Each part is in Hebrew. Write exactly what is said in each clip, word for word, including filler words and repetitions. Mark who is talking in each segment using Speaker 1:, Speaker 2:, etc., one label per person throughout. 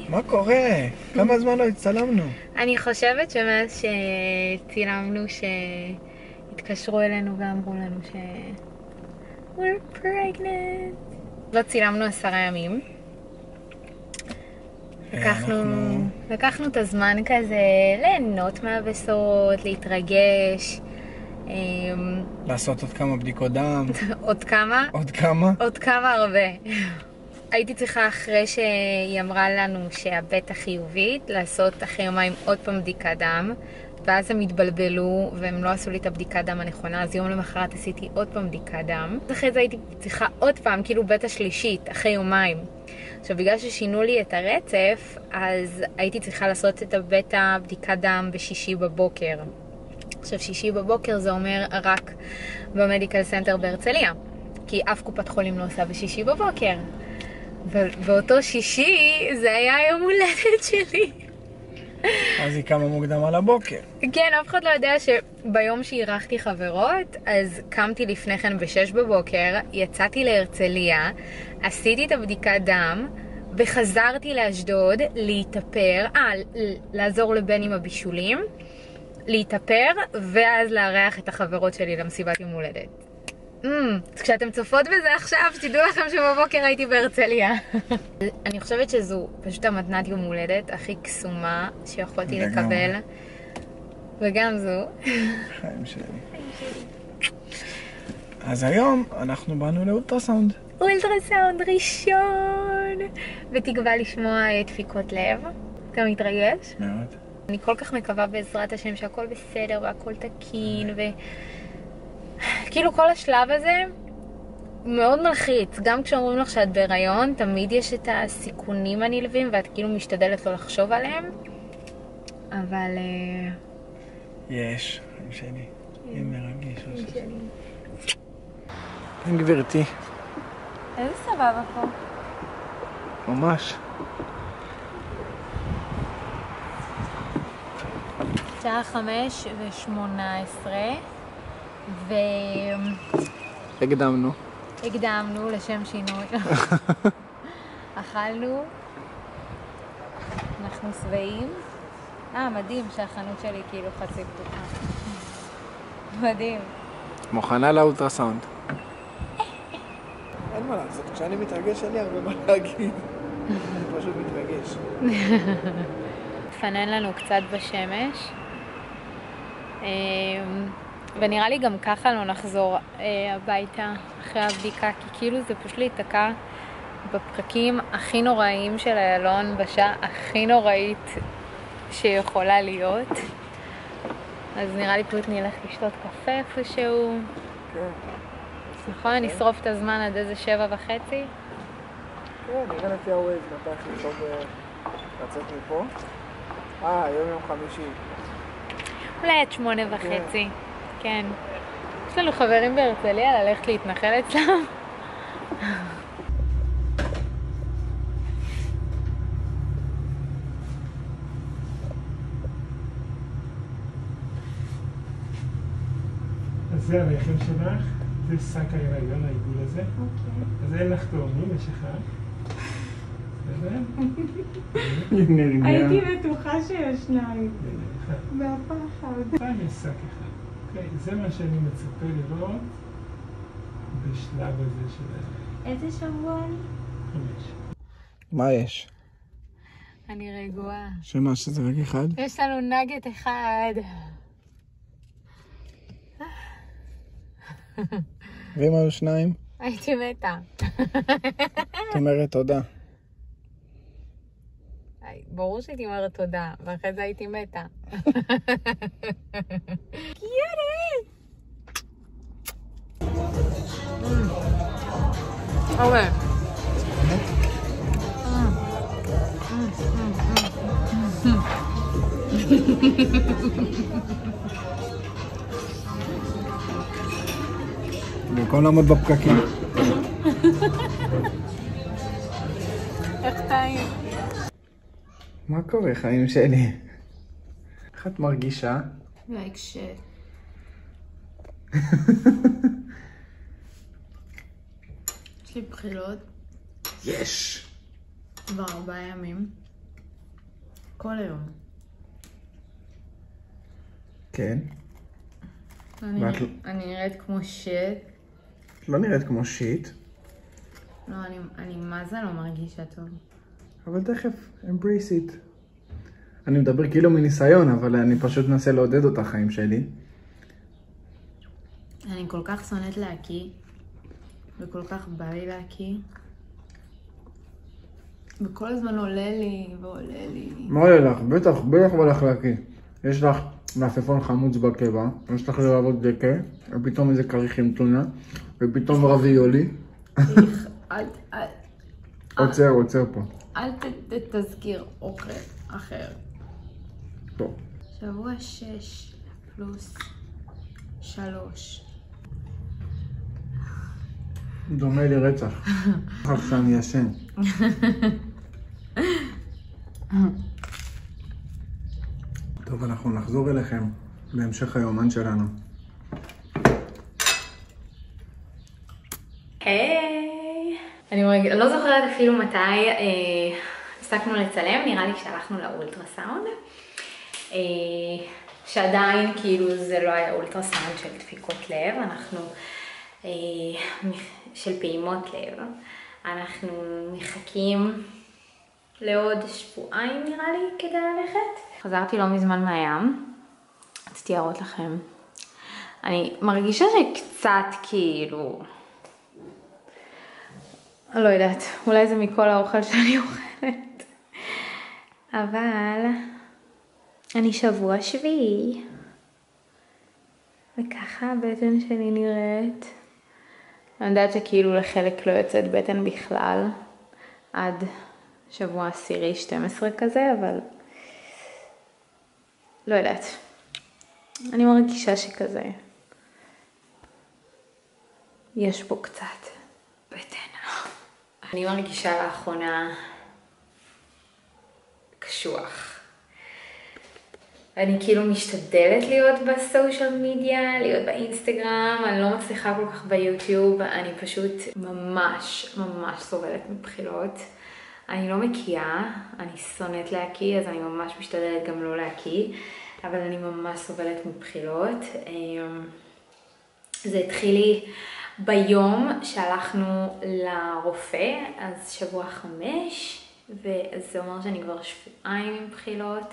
Speaker 1: מה קורה? כמה זמן לא הצטלמנו?
Speaker 2: אני חושבת שמאז שצילמנו שהתקשרו אלינו ואמרו לנו ש... We're pregnant. לא צילמנו עשרה ימים. לקחנו,
Speaker 1: אנחנו...
Speaker 2: לקחנו את הזמן כזה ליהנות מהבשרות, להתרגש. אמ,
Speaker 1: לעשות עוד כמה בדיקות דם.
Speaker 2: עוד כמה?
Speaker 1: עוד כמה?
Speaker 2: עוד כמה הרבה. הייתי צריכה אחרי שהיא אמרה לנו שהבטא חיובית, לעשות אחרי יומיים עוד פעם בדיקת דם, ואז הם התבלבלו והם לא עשו לי את הבדיקת דם הנכונה, אז יום למחרת עשיתי עוד פעם בדיקת דם. אחרי זה הייתי צריכה עוד פעם, כאילו בטא שלישית, אחרי יומיים. עכשיו, בגלל ששינו לי את הרצף, אז הייתי צריכה לעשות את הבטא בדיקת דם בשישי בבוקר. עכשיו, שישי בבוקר זה אומר רק במדיקל סנטר בהרצליה, כי אף קופת חולים לא עושה בשישי בבוקר. ובאותו שישי זה היה יום הולדת שלי.
Speaker 1: אז היא קמה מוקדם על הבוקר.
Speaker 2: כן, אף אחד לא יודע שביום שאירחתי חברות, אז קמתי לפני כן בשש בבוקר, יצאתי להרצליה, עשיתי את הבדיקת דם, וחזרתי לאשדוד להתאפר, אה, לעזור לבן עם הבישולים, להתאפר, ואז לארח את החברות שלי למסיבת יום הולדת. Mm, אז כשאתם צופות בזה עכשיו, שתדעו לכם שבבוקר הייתי בהרצליה. אני חושבת שזו פשוט המתנת יום הולדת הכי קסומה שיכולתי לקבל. וגם זו.
Speaker 1: חיים שלי. אז היום אנחנו באנו לאולטרסאונד.
Speaker 2: אולטרסאונד ראשון! בתקווה לשמוע דפיקות לב. אתה מתרגש?
Speaker 1: מאוד.
Speaker 2: אני כל כך מקווה בעזרת השם שהכל בסדר והכל תקין ו... כאילו כל השלב הזה מאוד מלחיץ. גם כשאומרים לך שאת בהיריון, תמיד יש את הסיכונים הנלווים ואת כאילו משתדלת לא לחשוב עליהם. אבל...
Speaker 1: יש, חיים שלי. היא מרגיש. חיים שלי. כן, גברתי.
Speaker 2: איזה סבבה פה.
Speaker 1: ממש.
Speaker 2: שעה חמש ושמונה עשרה ו...
Speaker 1: הקדמנו.
Speaker 2: הקדמנו לשם שינוי. אכלנו. אנחנו שבעים. אה, מדהים שהחנות שלי כאילו חצי פתוחה. מדהים.
Speaker 1: מוכנה לאולטרסאונד. אין מה לעשות, כשאני מתרגש אין לי הרבה מה להגיד. אני פשוט מתרגש.
Speaker 2: פנן לנו קצת בשמש. ונראה לי גם ככה לא נחזור הביתה אחרי הבדיקה, כי כאילו זה פשוט להיתקע בפרקים הכי נוראיים של איילון בשעה הכי נוראית שיכולה להיות. אז נראה לי פשוט נלך לשתות קפה איפשהו.
Speaker 1: כן.
Speaker 2: נכון? נשרוף את הזמן עד איזה שבע וחצי?
Speaker 1: כן, נראה לפי הווייז, מתי הכי טוב לצאת מפה. אה, היום יום חמישי.
Speaker 2: אולי עד שמונה וחצי, כן. יש לנו חברים בהרצליה ללכת להתנחל אצלם.
Speaker 3: אז זה הרחם שלך, זה שק ההיריון, העיגול הזה.
Speaker 2: אוקיי.
Speaker 3: אז אין לך תאומים, יש אחד. בסדר?
Speaker 4: הייתי בטוחה שיש שניים. מהפחד.
Speaker 3: פעם יש שק אחד. אוקיי, זה מה שאני מצפה לראות בשלב הזה של
Speaker 2: איזה שבוע אני?
Speaker 3: חמש.
Speaker 1: מה יש?
Speaker 2: אני רגועה.
Speaker 1: שמה, שזה רק אחד?
Speaker 2: יש לנו נגט אחד.
Speaker 1: ואם היו שניים?
Speaker 2: הייתי מתה.
Speaker 1: את אומרת תודה.
Speaker 2: ברור שהייתי אומרת תודה, ואחרי זה הייתי מתה. קיוטי! אוקיי.
Speaker 1: במקום לעמוד בפקקים.
Speaker 2: איך טעים?
Speaker 1: מה קורה, חיים שלי? איך את מרגישה?
Speaker 2: Like shit. יש לי בחילות.
Speaker 1: יש!
Speaker 2: כבר ארבעה ימים. כל היום.
Speaker 1: כן.
Speaker 2: אני,
Speaker 1: ואת...
Speaker 2: אני נראית כמו שיט.
Speaker 1: לא נראית כמו שיט.
Speaker 2: לא, אני, אני מה זה לא מרגישה טוב.
Speaker 1: אבל תכף, embrace it. אני מדבר כאילו מניסיון, אבל אני פשוט מנסה לעודד אותה חיים שלי.
Speaker 2: אני כל כך שונאת להקיא, וכל כך בא לי להקיא. וכל הזמן עולה לי ועולה לי.
Speaker 1: מה עולה לך? בטח, בטח בא לך להקיא. יש לך מעפפון חמוץ בקבע, יש לך לרבות דקה, ופתאום איזה כריך עם טונה, ופתאום רביולי.
Speaker 2: אל, אל,
Speaker 1: עוצר, עוצר פה.
Speaker 2: אל ת- תזכיר אוכל אחר.
Speaker 1: טוב.
Speaker 2: שבוע שש פלוס שלוש.
Speaker 1: דומה לי רצח. עכשיו שאני ישן. טוב, אנחנו נחזור אליכם בהמשך היומן שלנו.
Speaker 2: היי! אני מרג... לא זוכרת אפילו מתי אה, הפסקנו לצלם, נראה לי כשהלכנו לאולטרסאונד. אה, שעדיין כאילו זה לא היה אולטרסאונד של דפיקות לב, אנחנו אה, של פעימות לב. אנחנו מחכים לעוד שבועיים נראה לי כדי ללכת. חזרתי לא מזמן מהים, רציתי להראות לכם. אני מרגישה שקצת כאילו, לא יודעת, אולי זה מכל האוכל שאני אוכלת, אבל אני שבוע שביעי, וככה הבטן שלי נראית. אני יודעת שכאילו לחלק לא יוצאת בטן בכלל, עד שבוע עשירי שתים עשרה כזה, אבל לא יודעת. אני מרגישה שכזה, יש פה קצת בטן. אני מרגישה לאחרונה קשוח. אני כאילו משתדלת להיות בסושיאל מדיה, להיות באינסטגרם, אני לא מצליחה כל כך ביוטיוב, אני פשוט ממש ממש סובלת מבחילות. אני לא מקיאה, אני שונאת להקיא, אז אני ממש משתדלת גם לא להקיא, אבל אני ממש סובלת מבחילות. זה התחיל לי ביום שהלכנו לרופא, אז שבוע חמש, וזה אומר שאני כבר שבועיים עם בחילות.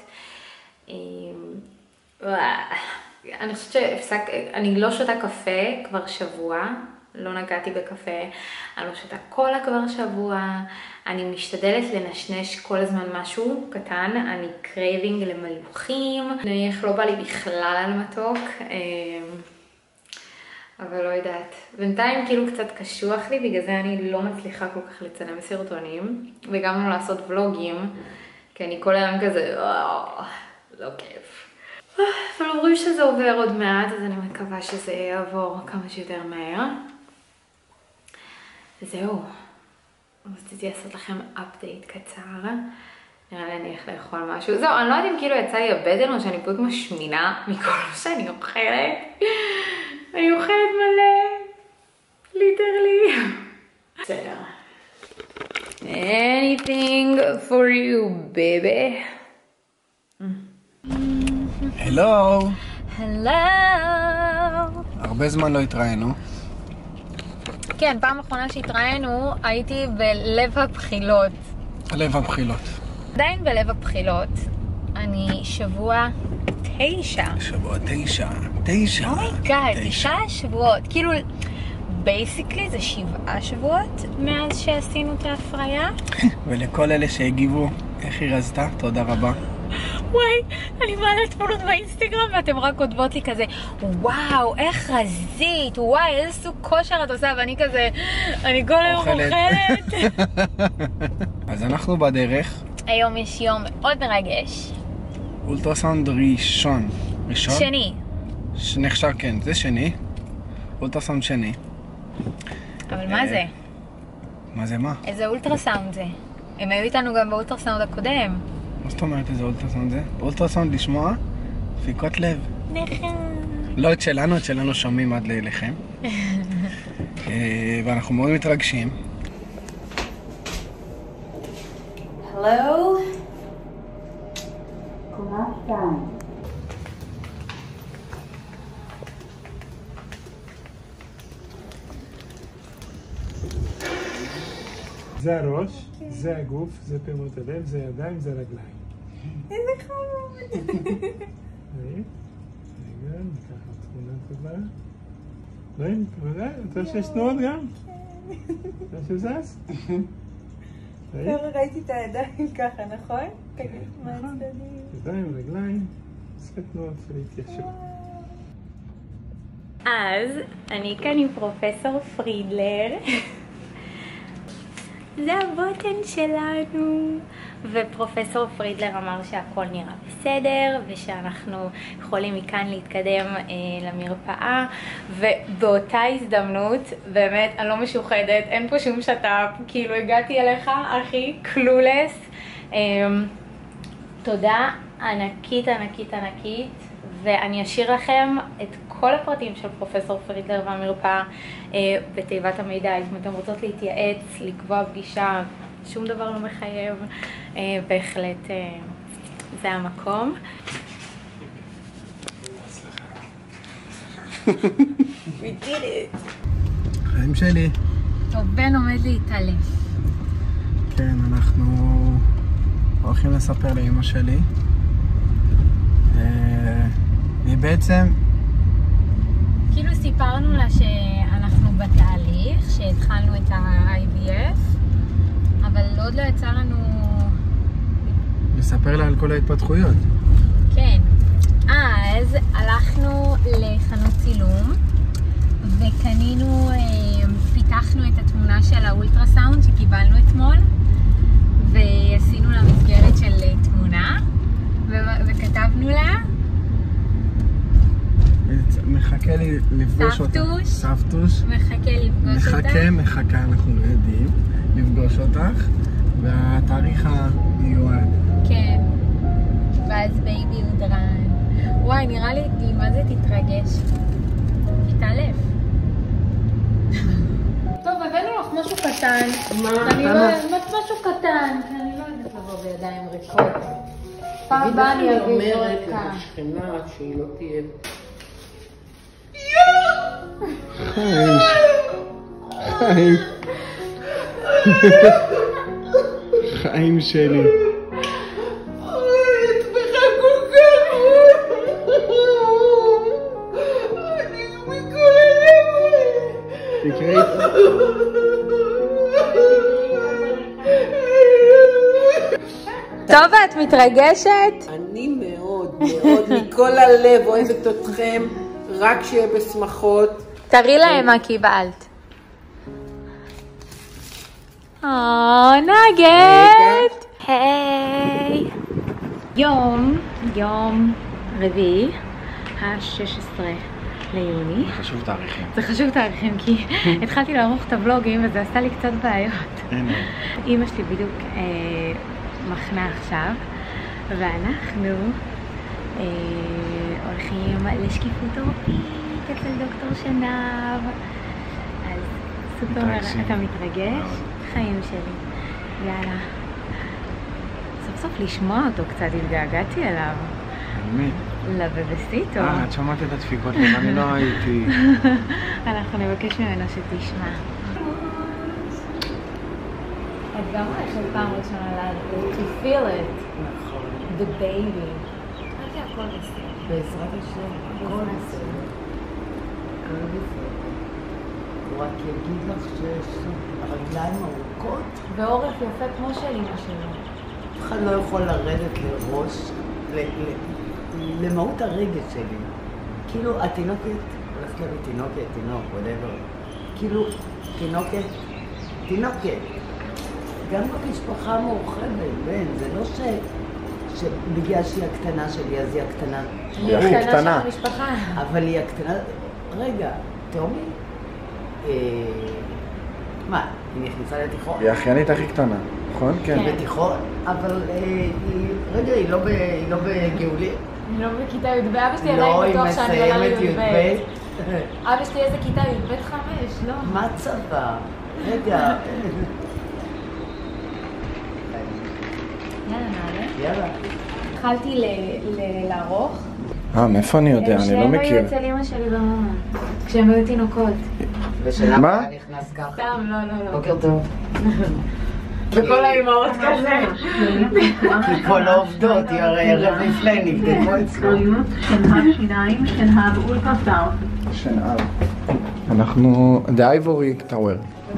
Speaker 2: אני חושבת שהפסק, אני לא שותה קפה כבר שבוע, לא נגעתי בקפה, אני לא שותה קולה כבר שבוע, אני משתדלת לנשנש כל הזמן משהו קטן, אני קרייבינג למלוחים, נניח לא בא לי בכלל על מתוק, אבל לא יודעת. בינתיים כאילו קצת קשוח לי, בגלל זה אני לא מצליחה כל כך לצלם סרטונים, וגם לא לעשות ולוגים, כי אני כל היום כזה, לא כיף. אבל אומרים שזה עובר עוד מעט, אז אני מקווה שזה יעבור כמה שיותר מהר. וזהו. רציתי לעשות לכם אפדייט קצר. נראה לי אני איך לאכול משהו. זהו, אני לא יודעת אם כאילו יצא לי הבטן או שאני פשוט משמינה מכל מה שאני אוכלת. אני אוכלת מלא. ליטרלי. בסדר. Anything for you, baby.
Speaker 1: הלו.
Speaker 2: הלו.
Speaker 1: הרבה זמן לא התראינו.
Speaker 2: כן, פעם אחרונה שהתראינו הייתי בלב הבחילות.
Speaker 1: לב הבחילות.
Speaker 2: עדיין בלב הבחילות. אני שבוע תשע.
Speaker 1: שבוע תשע. תשע.
Speaker 2: אומייגאד, תשעה שבועות. כאילו, בייסיקלי זה שבעה שבועות מאז שעשינו את ההפריה.
Speaker 1: ולכל אלה שהגיבו, איך היא רזתה? תודה רבה.
Speaker 2: וואי, אני מעלה תמונות באינסטגרם ואתם רק כותבות לי כזה, וואו, איך רזית, וואי, איזה סוג כושר את עושה, ואני כזה, אני כל היום אוכלת.
Speaker 1: אז אנחנו בדרך.
Speaker 2: היום יש יום מאוד מרגש.
Speaker 1: אולטרסאונד ראשון. ראשון?
Speaker 2: שני.
Speaker 1: נחשב, כן, זה שני. אולטרסאונד שני.
Speaker 2: אבל מה זה?
Speaker 1: מה זה מה?
Speaker 2: איזה אולטרסאונד זה? הם היו איתנו גם באולטרסאונד הקודם.
Speaker 1: מה זאת אומרת איזה אולטרסאונד זה? אולטרסאונד לשמוע דפיקות לב.
Speaker 2: נכון.
Speaker 1: לא את שלנו, את שלנו שומעים עד אליכם. ואנחנו מאוד מתרגשים.
Speaker 2: הלו?
Speaker 3: זה הראש, זה הגוף, זה פעימות הלב, זה ידיים, זה רגליים.
Speaker 4: איזה חמוד.
Speaker 3: רגע, ניקח את תמונה טובה. רואים? בוודאי, אתה רואה שיש תנועות גם? אתה רואה שזז?
Speaker 4: חבר'ה, ראיתי את הידיים ככה, נכון? תגיד, מה
Speaker 3: נכון.
Speaker 4: הצדדים?
Speaker 3: ידיים, רגליים, עושה תנועות של התיישבות.
Speaker 2: אז אני כאן עם פרופסור פרידלר. זה הבוטן שלנו. ופרופסור פרידלר אמר שהכל נראה בסדר ושאנחנו יכולים מכאן להתקדם אה, למרפאה, ובאותה הזדמנות, באמת אני לא משוחדת, אין פה שום שטאפ, כאילו הגעתי אליך אחי, קלולס. אה, תודה ענקית ענקית ענקית, ואני אשאיר לכם את כל הפרטים של פרופסור פרידלר והמרפאה אה, בתיבת המידע. אם אתם רוצות להתייעץ, לקבוע פגישה, שום דבר לא מחייב, אה, בהחלט אה, זה המקום. We did it.
Speaker 1: חיים שלי.
Speaker 2: טוב, בן עומד להתעלף.
Speaker 1: כן, אנחנו הולכים לספר לאמא שלי. היא בעצם...
Speaker 2: כאילו סיפרנו לה שאנחנו בתהליך, שהתחלנו את ה-איי וי אף, אבל עוד לא יצא לנו...
Speaker 1: לספר לה על כל ההתפתחויות.
Speaker 2: כן. אז הלכנו לחנות צילום, וקנינו, פיתחנו את התמונה של האולטרסאונד שקיבלנו אתמול, ועשינו לה מסגרת של תמונה, וכתבנו לה...
Speaker 1: מחכה לי לפגוש אותה.
Speaker 2: סבתוש.
Speaker 1: סבתוש.
Speaker 2: מחכה לפגוש אותה.
Speaker 1: מחכה, מחכה, אנחנו לא יודעים, לפגוש אותך, והתאריך המיועד.
Speaker 2: כן. ואז בייבי הודרן. וואי, נראה לי, מה זה תתרגש? תתעלף. טוב, הבאנו לך משהו קטן.
Speaker 5: מה?
Speaker 2: אני לא יודעת, משהו קטן. אני לא יודעת לבוא בידיים ריקות. פעם הבאה אני אביא
Speaker 5: אומרת
Speaker 2: וודקה.
Speaker 5: לשכנה שהיא לא תהיה...
Speaker 1: חיים. חיים. חיים שלי. תקראי.
Speaker 2: טוב, את מתרגשת?
Speaker 5: אני מאוד מאוד מכל הלב אוהבת אתכם, רק שיהיה בשמחות.
Speaker 2: תראי להם מה קיבלת. או, נגד! היי! יום, יום רביעי, ה-שש עשרה ליוני.
Speaker 1: חשוב תאריכים.
Speaker 2: זה חשוב תאריכים, כי התחלתי לערוך את הוולוגים וזה עשה לי קצת בעיות.
Speaker 1: הנה.
Speaker 2: אמא שלי בדיוק אה, מחנה עכשיו, ואנחנו אה, הולכים לשקיפות עורפית אצל דוקטור שנב. אז סופר, אתה מתרגש? חיים שלי. יאללה. סוף סוף לשמוע אותו קצת, התגעגעתי אליו.
Speaker 1: מי?
Speaker 2: לבבסיטו.
Speaker 1: אה, את שמעת את הדפיקות, אני לא הייתי.
Speaker 2: אנחנו נבקש ממנו שתשמע. את גם הולכת פעם ראשונה ל- to feel it.
Speaker 5: נכון.
Speaker 2: The baby. רק הכל בסדר.
Speaker 5: בעזרת השם, הכל בסדר. הכל בסדר. הוא רק יגיד לך שיש הרגליים ארוכות.
Speaker 2: ועורף יפה כמו של אמא שלו.
Speaker 5: אף אחד לא יכול לרדת לראש, ל- ל- למהות הרגש שלי. כאילו, התינוקת, הולכת להביא תינוקת, תינוק, whatever. כאילו, תינוקת, תינוקת. גם במשפחה מאוחדת, בן, זה לא ש... שבגלל שהיא הקטנה שלי, אז היא הקטנה.
Speaker 2: היא הקטנה של המשפחה.
Speaker 5: אבל היא הקטנה... רגע, תאומי? אה... מה, היא נכנסה לתיכון?
Speaker 1: היא האחיינית הכי קטנה, נכון? כן.
Speaker 5: בתיכון, אבל אה, היא... רגע, היא לא ב- היא לא בגאולי?
Speaker 2: אני לא בכיתה י' ב, אבא שלי
Speaker 5: לא,
Speaker 2: עדיין
Speaker 5: היא
Speaker 2: בטוח שאני עולה
Speaker 5: מסיימת
Speaker 2: לי"ב.
Speaker 5: י"ב.
Speaker 2: אבא שלי איזה כיתה י"ב חמש, לא.
Speaker 5: מה צבא? רגע.
Speaker 2: יאללה, נעלה.
Speaker 5: יאללה.
Speaker 2: התחלתי לערוך.
Speaker 1: אה, מאיפה אני יודע? אני לא מכיר.
Speaker 2: שהם היו אצל אמא שלי במאמה, כשהם היו תינוקות.
Speaker 5: ושלמה אתה נכנס ככה?
Speaker 2: סתם, לא, לא, לא.
Speaker 5: בוקר טוב.
Speaker 2: וכל האימהות כזה.
Speaker 5: כי כל העובדות, ערב לפני נבדקו אצלנו.
Speaker 4: שיניים, שנהב אולטרסאונד.
Speaker 1: שנהב. אנחנו... The Ivory Tower.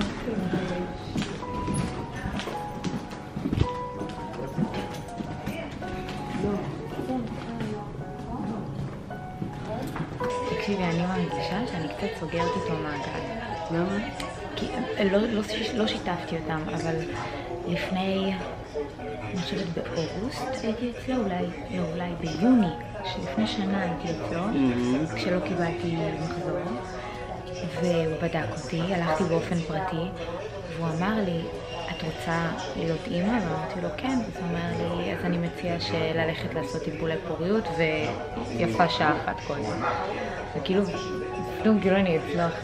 Speaker 2: תקשיבי, אני מרגישה שאני קצת סוגרת איתו מעגל.
Speaker 5: למה?
Speaker 2: כי לא, לא, לא שיתפתי אותם, אבל לפני, אני חושבת באוגוסט הייתי אצלו, אולי, לא, אולי ביוני, שלפני שנה הייתי אצלו, כשלא קיבלתי מחזור, והוא בדק אותי, הלכתי באופן פרטי, והוא אמר לי, את רוצה להיות אימא? ואמרתי לו כן, אז הוא אמר לי, אז אני מציעה שללכת לעשות טיפולי פוריות, ויפה שעה אחת קודם. וכאילו, פתאום כאילו אני אצלח...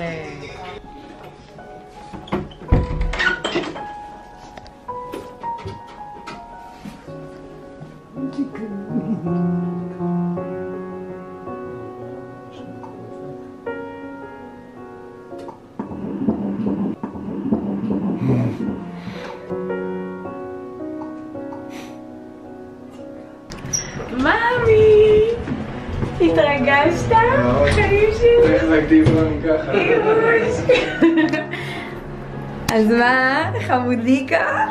Speaker 2: מאמי! התרגשת? חיים שלי?
Speaker 1: איך להקדיב לנו ככה?
Speaker 2: אז מה? חמודיקה?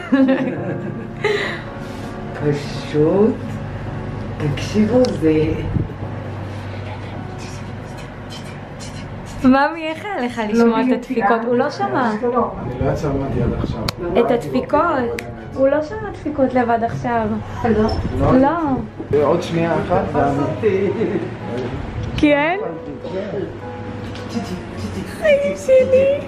Speaker 5: פשוט, תקשיבו, זה...
Speaker 2: מאמי, איך היה לך לשמוע את הדפיקות? הוא לא שמע.
Speaker 1: אני לא יצרמתי עד עכשיו.
Speaker 2: את הדפיקות. הוא לא שמע דפיקות לבד עכשיו. לא? לא.
Speaker 1: עוד שנייה אחת ואני...
Speaker 2: כן? חיים שלי.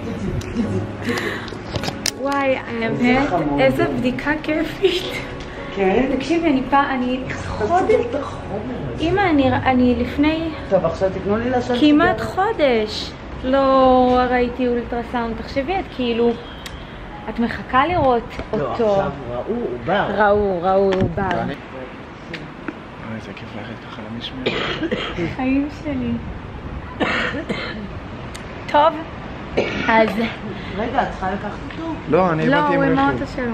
Speaker 2: וואי, האמת, איזה בדיקה כיפית.
Speaker 5: כן?
Speaker 2: תקשיבי, אני פעם, אני חודש... אמא, אני לפני...
Speaker 5: טוב, עכשיו תתנו לי לעשות...
Speaker 2: כמעט חודש לא ראיתי אולטרסאונד. תחשבי, את כאילו... את מחכה לראות אותו.
Speaker 5: לא, עכשיו ראו, הוא בא.
Speaker 2: ראו, ראו, הוא בא.
Speaker 1: אוי, זה כיף ללכת ככה למשמע.
Speaker 2: חיים שלי. טוב, אז...
Speaker 5: רגע, את צריכה לקחת אותו?
Speaker 1: לא, אני
Speaker 2: לא,
Speaker 1: הבאתי
Speaker 2: הוא
Speaker 1: עם
Speaker 2: עם
Speaker 1: רכב.
Speaker 2: האוטו שלו.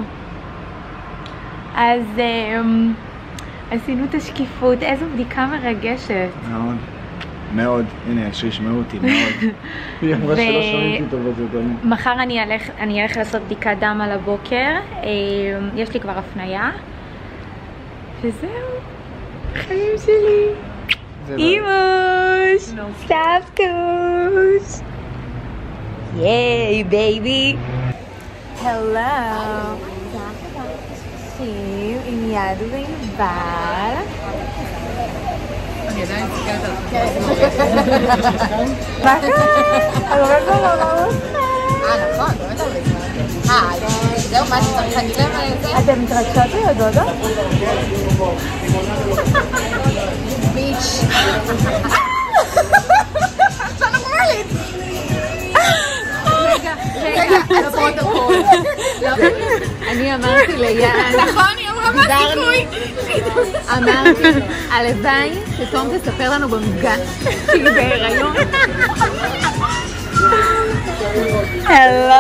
Speaker 2: אז אמ, עשינו את השקיפות. איזו בדיקה מרגשת.
Speaker 1: מאוד. מאוד. הנה, שישמעו אותי, מאוד. היא אמרה שלא שומעים אותי טוב את זה.
Speaker 2: מחר אני אלך, אני אלך לעשות בדיקת דם על הבוקר. יש לי כבר הפניה. וזהו. חיים שלי. אימוש! סבתוש! ייי, בייבי! הלו! שים עם יד ועם בל. אני עדיין תסתכלת על זה. מה קרה? אני רואה כבר לא עושה. אה, נכון, באמת הרבה זמן. אה, זהו, מה שצריך להגיד להם על זה? אתם מתרגשות לי, דודו? ביץ'. עכשיו נורמלית. רגע, רגע, לפרוטוקול. אני אמרתי ליאן. נכון, היא אמרה מה סיכוי. אמרתי, הלוואי שתום תספר לנו במפגש שהיא בהיריון. הלו.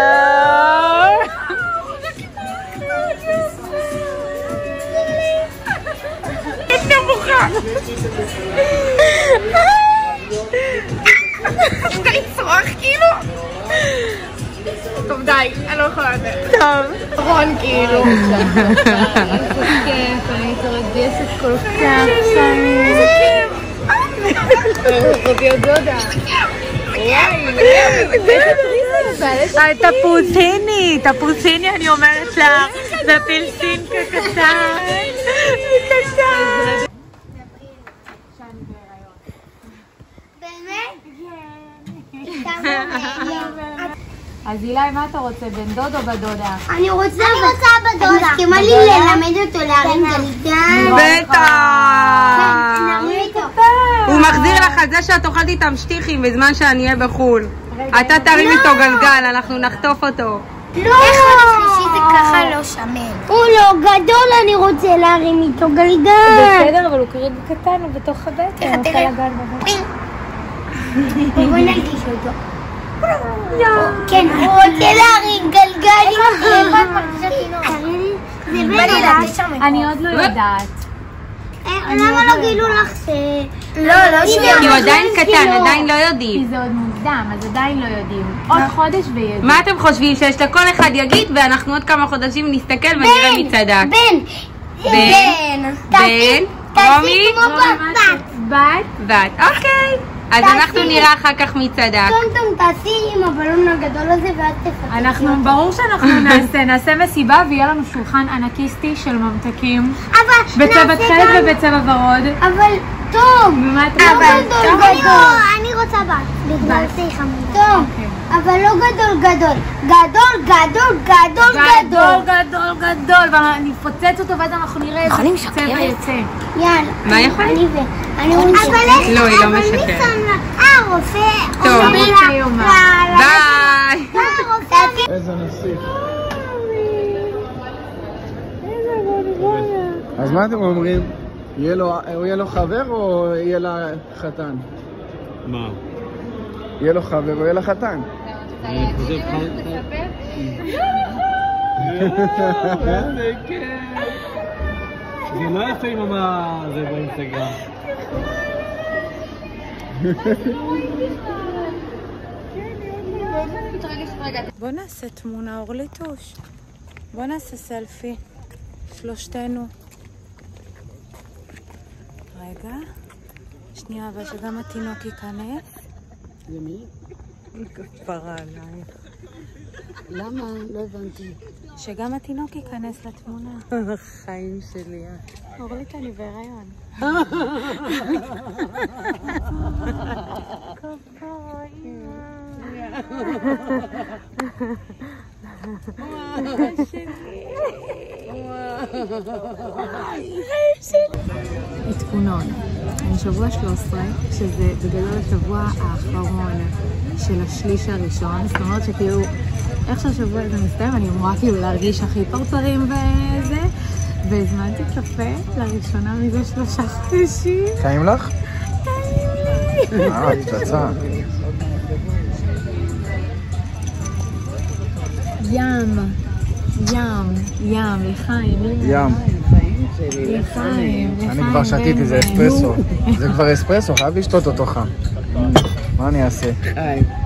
Speaker 2: את נמוכה. אתה לצרוח כאילו? טוב די, אני לא יכולה לדעת. טוב. רון כאילו. איזה כיף, אני מתרגשת כל כך. איזה כיף. רבי עוד דודה. וואי, תפוזיני, תפוזיני אני אומרת לה. זה פלסינקה קטן. קטן. אז אילי, מה אתה רוצה? בן דוד או בדודה?
Speaker 6: אני רוצה בדודה. את מסכימה לי ללמד אותו להרים גלגל?
Speaker 7: בטח!
Speaker 6: נרים איתו.
Speaker 7: הוא מחזיר לך על זה שאת אוכלת איתם שטיחים בזמן שאני אהיה בחול. אתה תרים איתו גלגל, אנחנו נחטוף אותו.
Speaker 6: לא! איך עוד השלישי זה ככה לא שמן. הוא לא גדול, אני רוצה להרים איתו גלגל.
Speaker 2: בסדר, אבל הוא כרגע קטן, הוא בתוך הבטן, הוא עושה לגן בבטן.
Speaker 6: בואי נרגיש אותו. כן, הוא רוצה להרים גלגל.
Speaker 2: אני עוד לא יודעת.
Speaker 6: למה לא גילו לך ש...
Speaker 2: לא, לא
Speaker 6: שום.
Speaker 2: כי הוא עדיין קטן, עדיין לא יודעים. כי זה עוד מוקדם, אז עדיין לא יודעים. עוד חודש וידעים. מה אתם חושבים? שיש לכל אחד יגיד, ואנחנו עוד כמה חודשים נסתכל ונראה מי צדק.
Speaker 6: בן!
Speaker 2: בן! בן! רומי? בת? בת, אוקיי. אז אנחנו נראה אחר כך מי צדק.
Speaker 6: טום טום, תעשי עם הבלון הגדול הזה ואז תפתחי.
Speaker 2: אנחנו, ברור שאנחנו נעשה, נעשה מסיבה ויהיה לנו שולחן ענקיסטי של ממתקים. בצבע תכלת ובצבע ורוד.
Speaker 6: אבל טוב.
Speaker 2: ומה אתה
Speaker 6: גדול? אני רוצה בת. בגלל זה חמודה. טוב. אבל לא גדול גדול. גדול גדול גדול גדול.
Speaker 2: גדול גדול. ואני אפוצץ אותו ואז אנחנו נראה איזה צבע יוצא.
Speaker 6: יאללה.
Speaker 2: מה יכול?
Speaker 6: אני רוצה.
Speaker 2: לא, היא לא משקרת.
Speaker 6: אה, רופא.
Speaker 2: טוב, רופא יומה. ביי.
Speaker 1: איזה נסיך. אז מה אתם אומרים? יהיה לו חבר או יהיה לה חתן?
Speaker 3: מה?
Speaker 1: יהיה לו חבר או יהיה לה חתן?
Speaker 3: אני חושב חתן. איזה כיף. זה לא יפה עם מה זה באינסטגרם.
Speaker 7: בוא נעשה תמונה, אורלי טוש. בוא נעשה סלפי. שלושתנו. רגע. שנייה, אבל שגם התינוק ייכנס.
Speaker 5: זה מי?
Speaker 7: כפרה עלייך.
Speaker 5: למה? לא הבנתי.
Speaker 7: שגם התינוק ייכנס לתמונה.
Speaker 5: החיים שלי.
Speaker 7: אורלי, אני בהיריון. כפרה, עדכונון, אני שבוע שלוש עשרה, שזה בגדול השבוע האחרון של השליש הראשון, זאת אומרת שכאילו איך שהשבוע הזה מסתיים אני אמורה כאילו להרגיש הכי פרפרים וזה, והזמנתי קפה לראשונה מזה שלושה חודשים.
Speaker 1: טעים לך? טעים לי. אה, פצצה.
Speaker 2: ים, ים, ים, לחיים.
Speaker 1: ים.
Speaker 2: לחיים, לחיים.
Speaker 1: אני כבר שתיתי, זה אספרסו. זה כבר אספרסו, חייב לשתות אותו חם. מה אני אעשה?
Speaker 5: חיים.